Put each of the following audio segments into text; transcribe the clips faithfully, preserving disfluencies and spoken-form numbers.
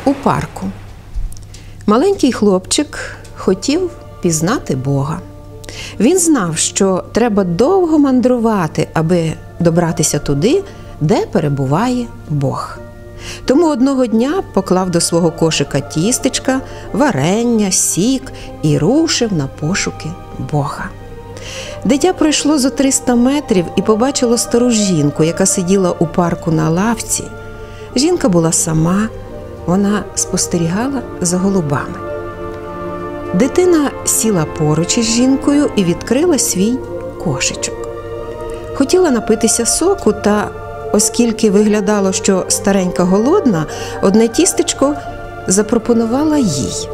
у парку. Маленький хлопчик хотів пізнати Бога. Він знав, що треба довго мандрувати, аби добратися туди, де перебуває Бог. Тому одного дня поклав до свого кошика тістечка, варення, сік і рушив на пошуки Бога. Дитя пройшло зо триста метрів і побачило стару жінку, яка сиділа у парку на лавці. Жінка була сама, вона спостерігала за голубами. Дитина сіла поруч із жінкою і відкрила свій кошечок. Хотіла напитися соку, та оскільки виглядало, що старенька голодна, одне тістечко запропонувала їй.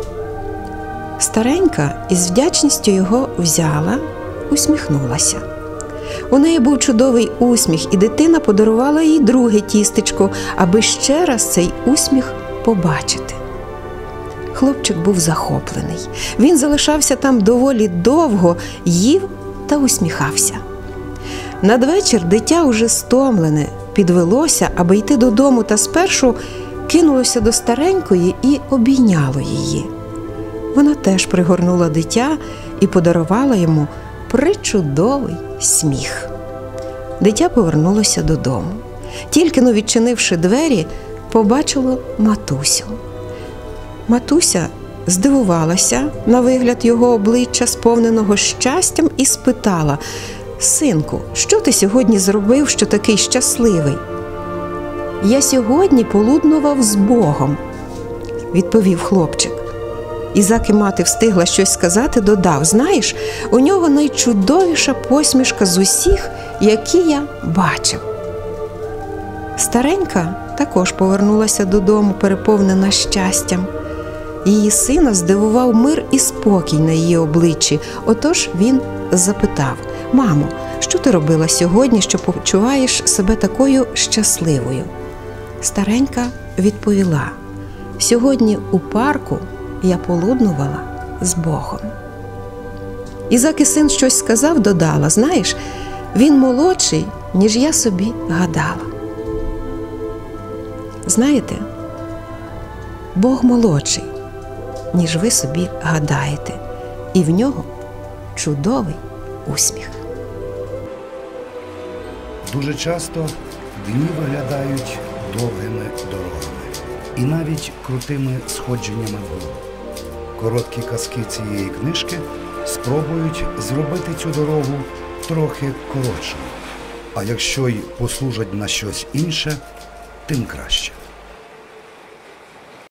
Старенька із вдячністю його взяла, усміхнулася. У неї був чудовий усміх, і дитина подарувала їй друге тістечко, аби ще раз цей усміх побачити. Хлопчик був захоплений. Він залишався там доволі довго, їв та усміхався. Надвечір дитя, уже стомлене, підвелося, аби йти додому, та спершу кинулося до старенької і обійняло її. Вона теж пригорнула дитя і подарувала йому причудовий сміх. Дитя повернулося додому. Тільки-но відчинивши двері, побачило матусю. Матуся здивувалася на вигляд його обличчя, сповненого щастям, і спитала: «Синку, що ти сьогодні зробив, що такий щасливий?» «Я сьогодні полуднував з Богом», – відповів хлопчик. І заки мати встигла щось сказати, додав: «Знаєш, у нього найчудовіша посмішка з усіх, які я бачив». Старенька також повернулася додому, переповнена щастям. Її сина здивував мир і спокій на її обличчі. Отож він запитав: «Мамо, що ти робила сьогодні, що почуваєш себе такою щасливою?» Старенька відповіла: «Сьогодні у парку я полуднувала з Богом». І заки син щось сказав, додала: «Знаєш, він молодший, ніж я собі гадала». Знаєте, Бог молодший, ніж ви собі гадаєте, і в нього чудовий усміх. Дуже часто дні виглядають довгими дорогами і навіть крутими сходженнями вгору. Короткі казки цієї книжки спробують зробити цю дорогу трохи коротшою, а якщо й послужать на щось інше, тим краще.